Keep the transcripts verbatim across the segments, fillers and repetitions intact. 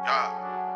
Yeah.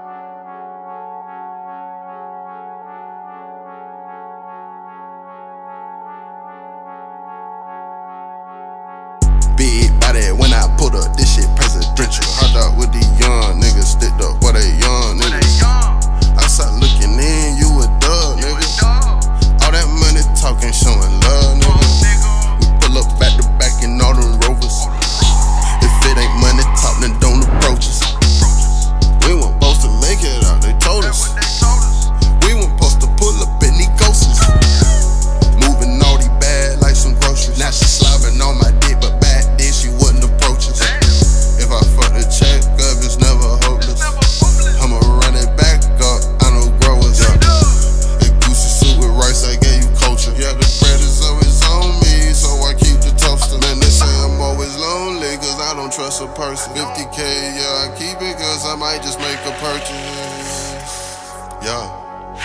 Big body when I put up this shit presidential. Hot out with these young niggas, sticked up, boy they young niggas. Outside looking in, you a dub, nigga. All that money talking, showing love, nigga. We pull up back to back in all them Rovers. If it ain't money talk, then don't approach us. We weren't supposed to make it out, they told us. We weren't supposed to pull up in these ghosts. Moving all these bad like some groceries. Now she slobbing on my dick, but back then she wouldn't approach us. If I fuck the check up, it's never hopeless. I'ma run it back up, I know growers. Yeah. A Gucci suit with rice, I gave you culture. Yeah, the bread is always on me, so I keep the toaster. Man, they say I'm always lonely, cause I don't trust a person. fifty K, yeah, I keep it, cause I might just make a purchase. Yeah.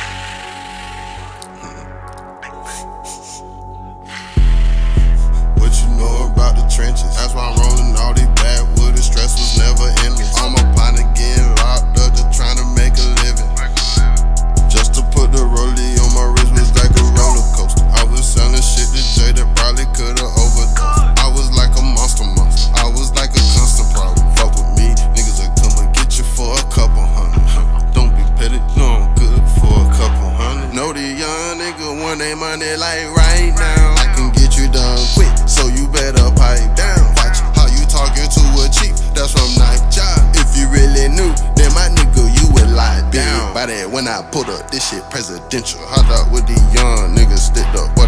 What you know about the trenches? That's why I'm rolling all these backwoods. The stress was never endless. All my partner getting locked up, just trying to make a living. Just to put the rollie on my wrist was like a roller coaster. I was selling shit to Jay that probably could've overdosed. I was like a monster monster. I was like a constant problem. Fuck with me, niggas will come and get you for a couple hundred. Don't be petty, no, I'm good for a couple hundred. Know the young nigga want their money like right now. I can get you done quick, so you better pipe down. Watch how you talking to a chief, that's from Night Job. If you really knew, then my nigga, you would lie down. By that when I put up this shit presidential. Hot out with these young niggas, sticked up.